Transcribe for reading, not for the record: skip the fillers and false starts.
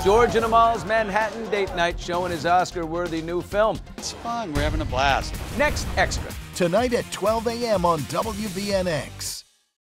George and Amal's Manhattan date night showing his Oscar-worthy new film. It's fun. We're having a blast. Next Extra. Tonight at 12 a.m. on WBNX.